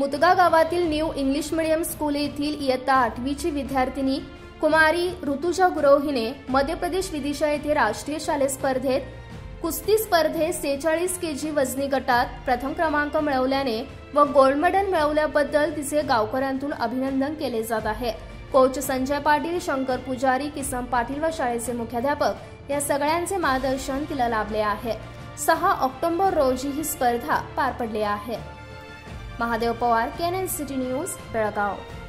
मुतगा गावातील new English medium school येथील इयत्ता 8वीची विद्यार्थिनी कुमारी ऋतुजा गुरव हिने मध्य प्रदेश विदिशा येथे राष्ट्रीय शालेय स्पर्धेत कुस्ती स्पर्धेत 46 केजी वजनी गटात प्रथम क्रमांक मिळवल्याने व गोल्ड मेडल मिळवल्याबद्दल तिचे गावकऱ्यांतून अभिनंदन केले जात आहे। कोच संजय पाटील, शंकर पुजारी, किसन पाटील व शाळेचे मुख्याध्यापक या सगळ्यांचे मार्गदर्शन तिला लाभले आहे। 6 ऑक्टोबर रोजी ही स्पर्धा पार पडली आहे। Mahadev Pawar, KNN city news, Belgaum.